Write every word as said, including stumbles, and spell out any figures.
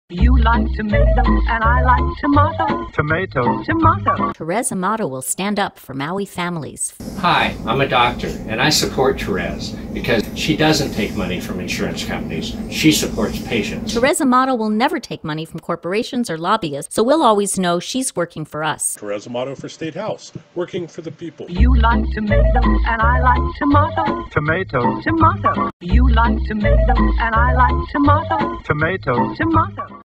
You like tomato, and I like tomato. Tomato. Tomato. T.Amato will stand up for Maui families. Hi, I'm a doctor, and I support Terez because she doesn't take money from insurance companies. She supports patients. T.Amato will never take money from corporations or lobbyists, so we'll always know she's working for us. T.Amato for State House, working for the people. You like tomato, and I like tomato. Tomato. Tomato. You like tomato, and I like tomato. Tomato. Tomato.